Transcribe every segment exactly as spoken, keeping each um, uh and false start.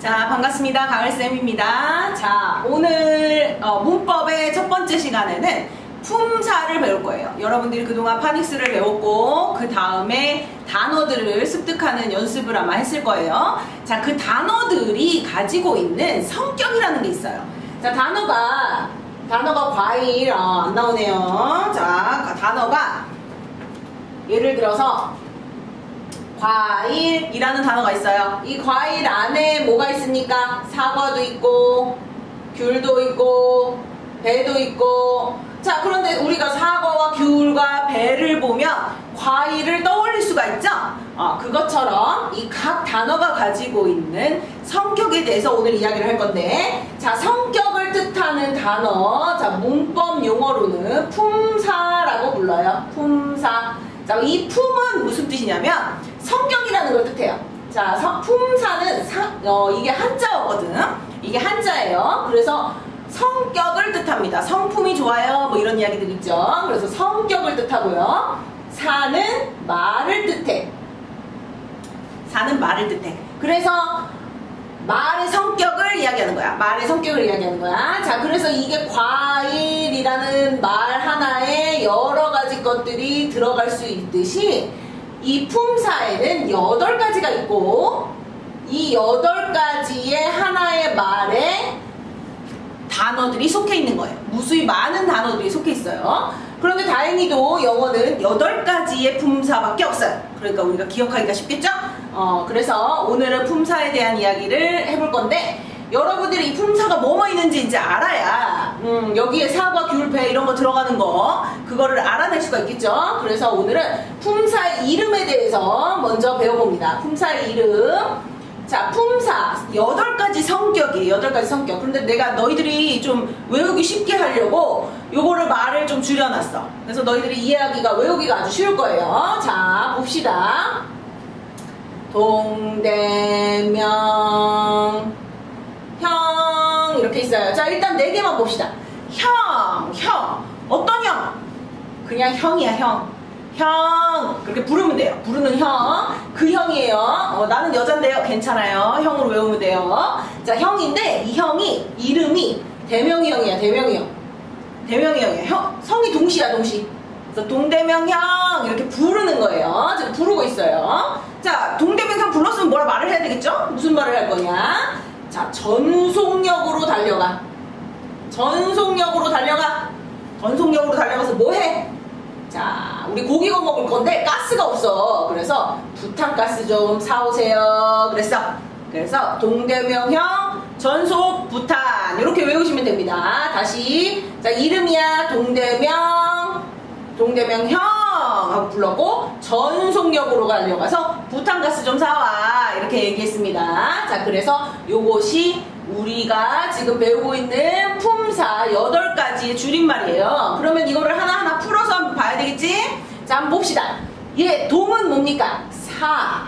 자, 반갑습니다. 가을쌤입니다. 자, 오늘 어, 문법의 첫 번째 시간에는 품사를 배울 거예요. 여러분들이 그동안 파닉스를 배웠고 그 다음에 단어들을 습득하는 연습을 아마 했을 거예요. 자, 그 단어들이 가지고 있는 성격이라는 게 있어요. 자, 단어가 단어가 과일 어, 안 나오네요. 자, 단어가 예를 들어서 과일이라는 단어가 있어요. 이 과일 안에 뭐가 있습니까? 사과도 있고 귤도 있고 배도 있고. 자, 그런데 우리가 사과와 귤과 배를 보면 과일을 떠올릴 수가 있죠? 어, 그것처럼 이 각 단어가 가지고 있는 성격에 대해서 오늘 이야기를 할 건데, 자, 성격을 뜻하는 단어, 자, 문법 용어로는 품사라고 불러요. 품사. 자, 이 품은 무슨 뜻이냐면 성격이라는 걸 뜻해요. 자, 품사는 사, 어, 이게 한자어거든. 이게 한자예요. 그래서 성격을 뜻합니다. 성품이 좋아요, 뭐 이런 이야기들 있죠. 그래서 성격을 뜻하고요. 사는 말을 뜻해. 사는 말을 뜻해. 그래서 말의 성격을 이야기하는 거야. 말의 성격을 이야기하는 거야. 자, 그래서 이게 과일이라는 말 하나에 여러 가지 것들이 들어갈 수 있듯이 이 품사에는 여덟 가지가 있고 이 여덟 가지의 하나의 말에 단어들이 속해 있는 거예요. 무수히 많은 단어들이 속해 있어요. 그런데 다행히도 영어는 여덟 가지의 품사밖에 없어요. 그러니까 우리가 기억하기가 쉽겠죠? 어, 그래서 오늘은 품사에 대한 이야기를 해볼 건데, 여러분들이 이 품사가 뭐뭐 있는지 이제 알아야 음, 여기에 사과, 귤, 배 이런 거 들어가는 거 그거를 알아낼 수가 있겠죠. 그래서 오늘은 품사의 이름에 대해서 먼저 배워봅니다. 품사의 이름. 자, 품사 여덟 가지 성격이에요. 여덟 가지 성격. 그런데 내가 너희들이 좀 외우기 쉽게 하려고 요거를 말을 좀 줄여놨어. 그래서 너희들이 이해하기가, 외우기가 아주 쉬울 거예요. 자, 봅시다. 동대명 형 이렇게 있어요. 자, 일단 네 개만 봅시다. 형, 형. 어떤 형? 그냥 형이야, 형. 형. 그렇게 부르면 돼요. 부르는 형. 그 형이에요. 어, 나는 여잔데요. 괜찮아요. 형으로 외우면 돼요. 자, 형인데 이 형이 이름이 대명이 형이야. 대명이 형. 대명이 형이야. 형. 성이 동시야, 동시. 그래서 동대명 형 이렇게 부르는 거예요. 지금 부르고 있어요. 자, 동대명 형 불렀으면 뭐라 말을 해야 되겠죠? 무슨 말을 할 거냐? 자, 전속력으로 달려가. 전속력으로 달려가. 전속력으로 달려가서 뭐 해? 자, 우리 고기 구워 먹을 건데 가스가 없어. 그래서 부탄가스 좀 사오세요. 그랬어. 그래서 동대명 형 전속 부탄 이렇게 외우시면 됩니다. 다시. 자, 이름이야 동대명 동대명 형 하고 불렀고 전속력으로 달려가서 부탄가스 좀 사와 이렇게 얘기했습니다. 자, 그래서 요것이 우리가 지금 배우고 있는 품사 여덟 가지의 줄임말이에요. 그러면 이거를 하나하나 풀어서 한번 봐야 되겠지? 자, 한번 봅시다. 얘 동은 뭡니까? 사.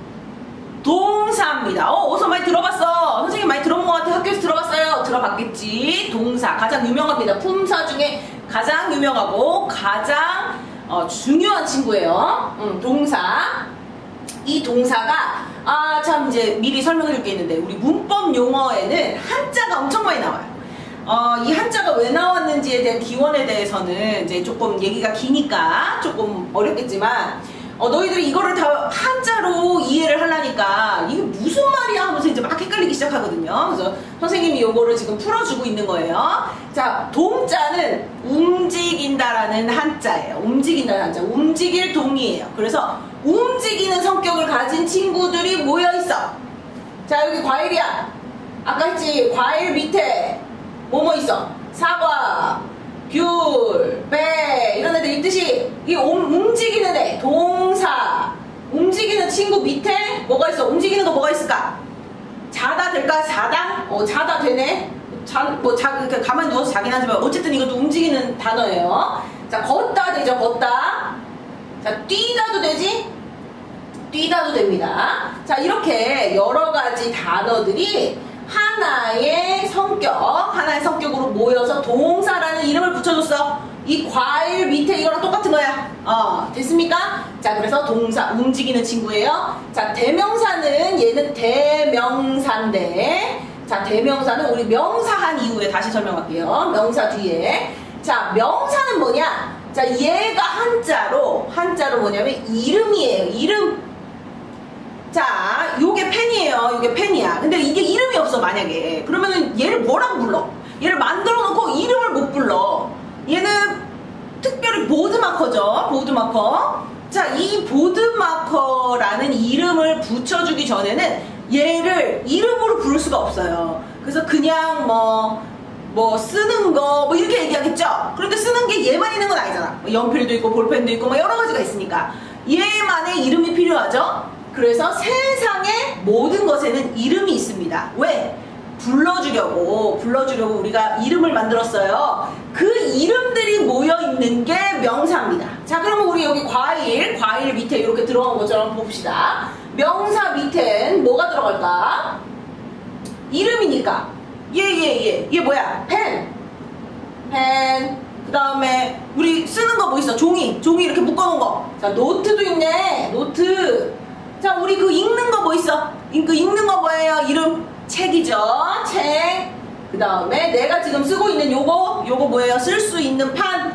동사입니다. 어, 어디서 많이 들어봤어. 선생님 많이 들어본 것 같아. 학교에서 들어봤어요. 들어봤겠지. 동사. 가장 유명합니다. 품사 중에 가장 유명하고 가장 어, 중요한 친구예요. 음, 동사. 이 동사가 아, 참 이제 미리 설명해 줄 게 있는데, 우리 문법 용어에는 한자가 엄청 많이 나와요. 어, 이 한자가 왜 나왔는지에 대한 기원에 대해서는 이제 조금 얘기가 기니까 조금 어렵겠지만, 어, 너희들이 이거를 다 한자로 이해를 하려니까 이게 무슨 말이야 하면서 이제 막 헷갈리기 시작하거든요. 그래서 선생님이 요거를 지금 풀어주고 있는 거예요. 자, 동자는 움직인다라는 한자예요. 움직인다는 한자. 움직일 동이에요. 그래서 움직이는 성격을 가진 친구들이 모여있어. 자, 여기 과일이야. 아까 했지. 과일 밑에 뭐뭐 있어? 사과, 귤, 배 이런 애들 있듯이 이 움직이는 애, 동사, 움직이는 친구 밑에 뭐가 있어? 움직이는 거 뭐가 있을까? 자다 될까? 자다? 어, 자다 되네. 자, 뭐 자, 가만히 누워서 자긴 하지만 어쨌든 이것도 움직이는 단어예요. 자, 걷다 되죠. 걷다. 자, 뛰다도 되지? 뛰다도 됩니다. 자, 이렇게 여러 가지 단어들이 하나의 성격, 하나의 성격으로 모여서 동사라는 이름을 붙여줬어. 이 과일 밑에 이거랑 똑같은 거야. 어, 됐습니까? 자, 그래서 동사, 움직이는 친구예요. 자, 대명사는 얘는 대명사인데, 자, 대명사는 우리 명사한 이후에 다시 설명할게요. 명사 뒤에. 자, 명사는 뭐냐? 자, 얘가 한자로, 한자로 뭐냐면 이름이에요. 이름. 자, 요게 펜이에요. 요게 펜이야. 근데 이게 이름이 없어, 만약에. 그러면은 얘를 뭐라고 불러? 얘를 만들어 놓고 이름을 못 불러. 얘는 특별히 보드마커죠. 보드마커. 자, 이 보드마커라는 이름을 붙여주기 전에는 얘를 이름으로 부를 수가 없어요. 그래서 그냥 뭐, 뭐 쓰는 거 뭐 이렇게 얘기하겠죠. 그런데 쓰는 게 얘만 있는 건 아니잖아. 뭐 연필도 있고 볼펜도 있고 뭐 여러 가지가 있으니까 얘만의 이름이 필요하죠. 그래서 세상의 모든 것에는 이름이 있습니다. 왜? 불러주려고 불러주려고 우리가 이름을 만들었어요. 그 이름들이 모여있는 게 명사입니다. 자, 그러면 우리 여기 과일 과일 밑에 이렇게 들어간 것처럼 봅시다. 명사 밑엔 뭐가 들어갈까? 이름이니까 얘얘얘 얘 뭐야? 펜 펜. 그 다음에 우리 쓰는 거 뭐 있어? 종이 종이 이렇게 묶어놓은 거. 자, 노트도 있네. 노트. 자, 우리 그 읽는 거 뭐 있어? 그 읽는 거 뭐예요? 이름 책이죠. 책. 그 다음에 내가 지금 쓰고 있는 요거 요거 뭐예요? 쓸 수 있는 판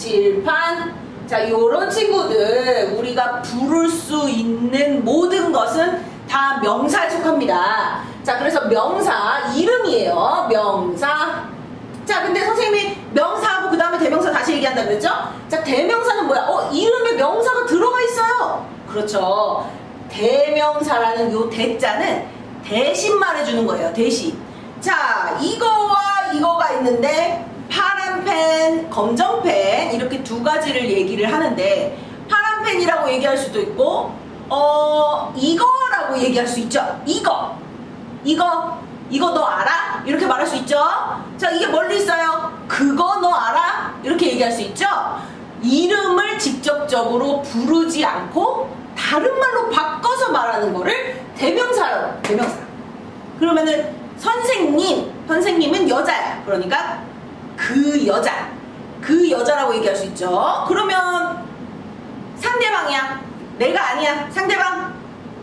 칠판. 자, 요런 친구들 우리가 부를 수 있는 모든 것은 다 명사에 속합니다. 자, 그래서 명사 이름이에요. 명사. 자, 근데 선생님이 명사하고 그 다음에 대명사 다시 얘기한다 그랬죠? 자, 대명사는 뭐야? 어, 이름에 명사가 들어가 있어요. 그렇죠. 대명사라는 요 대자는 대신 말해주는 거예요. 대신. 자, 이거와 이거가 있는데 파란 펜, 검정 펜 이렇게 두 가지를 얘기를 하는데 파란 펜이라고 얘기할 수도 있고 어 이거라고 얘기할 수 있죠. 이거 이거 이거 너 알아? 이렇게 말할 수 있죠. 자, 이게 멀리 있어요. 그거 너 알아? 이렇게 얘기할 수 있죠. 이름을 직접적으로 부르지 않고 다른 말로 바꿔서 말하는 거를 대명사라고. 대명사. 그러면은 선생님, 선생님은 여자야. 그러니까 그 여자, 그 여자라고 얘기할 수 있죠. 그러면 상대방이야. 내가 아니야. 상대방.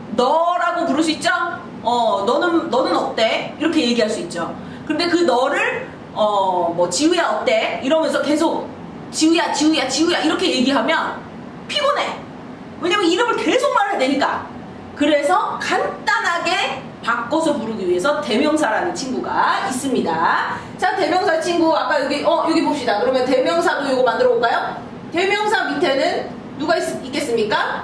너라고 부를 수 있죠. 어, 너는 너는 어때? 이렇게 얘기할 수 있죠. 근데 그 너를 어, 뭐 지우야 어때? 이러면서 계속 지우야, 지우야, 지우야 이렇게 얘기하면 피곤해. 왜냐면 이름을 계속 말해야 되니까. 그래서 간단하게 바꿔서 부르기 위해서 대명사라는 친구가 있습니다. 자, 대명사 친구 아까 여기 어 여기 봅시다. 그러면 대명사도 이거 만들어 볼까요? 대명사 밑에는 누가 있, 있겠습니까?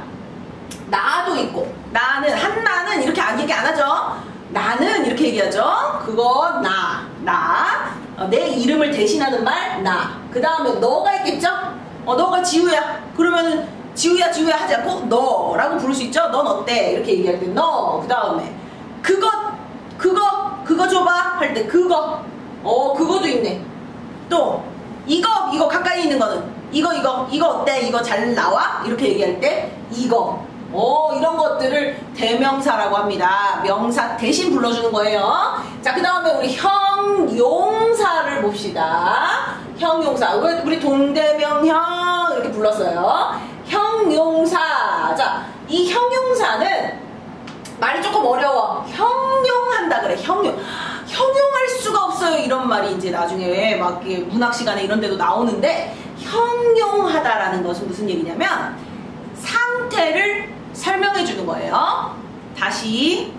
나도 있고. 나는 한나는 이렇게 안 얘기 안 하죠. 나는 이렇게 얘기하죠. 그거 나 나. 어, 내 이름을 대신하는 말 나. 그 다음에 너가 있겠죠. 어 너가 지우야. 그러면은 지우야 지우야 하지 않고 너라고 부를 수 있죠. 넌 어때? 이렇게 얘기할 때 너. 그 다음에 그것 그거 그거 줘봐 할 때 그거. 어 그거도 있네. 또 이거 이거 가까이 있는 거는 이거 이거 이거 어때? 이거 잘 나와? 이렇게 얘기할 때 이거. 어 이런 것들을 대명사라고 합니다. 명사 대신 불러주는 거예요. 자, 그 다음에 우리 형용사를 봅시다. 형용사. 우리 동대명형 이렇게 불렀어요. 형용사. 자, 이 형용사는 말이 조금 어려워. 형용한다 그래. 형용. 형용할 수가 없어요. 이런 말이 이제 나중에 막 문학 시간에 이런 데도 나오는데, 형용하다라는 것은 무슨 얘기냐면 상태를 설명해 주는 거예요. 다시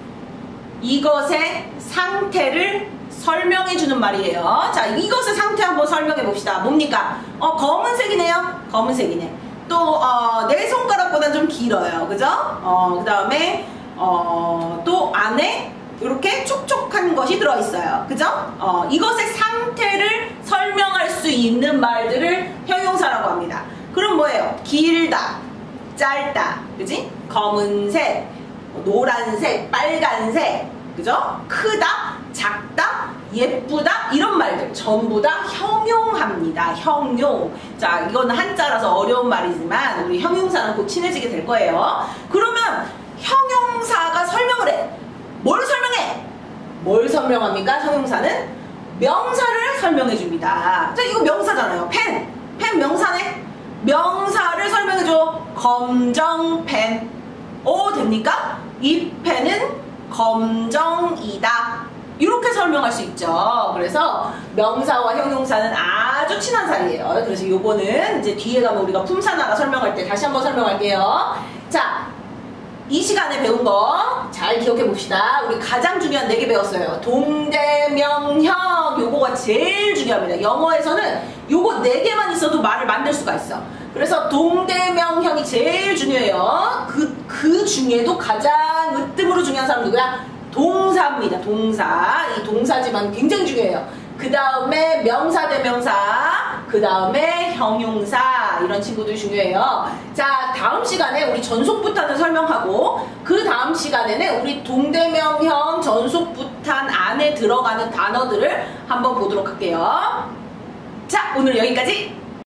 이것의 상태를 설명해 주는 말이에요. 자, 이것의 상태 한번 설명해 봅시다. 뭡니까? 어 검은색이네요. 검은색이네. 또 어, 내 손가락보다 좀 길어요. 그죠? 어, 그 다음에 어, 또 안에 이렇게 촉촉한 것이 들어있어요. 그죠? 어, 이것의 상태를 설명할 수 있는 말들을 형용사라고 합니다. 그럼 뭐예요? 길다, 짧다, 그지? 검은색, 노란색, 빨간색, 그죠? 크다, 작다, 예쁘다, 이런 말들 전부 다 형용합니다. 형용. 자, 이건 한자라서 어려운 말이지만 우리 형용사는 곧 친해지게 될 거예요. 그러면 형용사가 설명을 해. 뭘 설명해? 뭘 설명합니까? 형용사는 명사를 설명해 줍니다. 자, 이거 명사잖아요. 펜. 펜 명사네. 명사를 설명해줘. 검정펜. 오, 됩니까? 이 펜은 검정이다. 이렇게 설명할 수 있죠. 그래서 명사와 형용사는 아주 친한 사이예요. 그래서 요거는 이제 뒤에 가면 우리가 품사나가 설명할 때 다시 한번 설명할게요. 자, 이 시간에 배운 거 잘 기억해 봅시다. 우리 가장 중요한 네 개 배웠어요. 동대명형, 요거가 제일 중요합니다. 영어에서는 요거 네 개만 있어도 말을 만들 수가 있어. 그래서 동대명형이 제일 중요해요. 그, 그 중에도 가장 으뜸으로 중요한 사람 누구야? 동사입니다. 동사. 이 동사지만 굉장히 중요해요. 그 다음에 명사 대명사, 그 다음에 형용사, 이런 친구들이 중요해요. 자, 다음 시간에 우리 전속부탄을 설명하고 그 다음 시간에는 우리 동대명형 전속부탄 안에 들어가는 단어들을 한번 보도록 할게요. 자, 오늘 여기까지.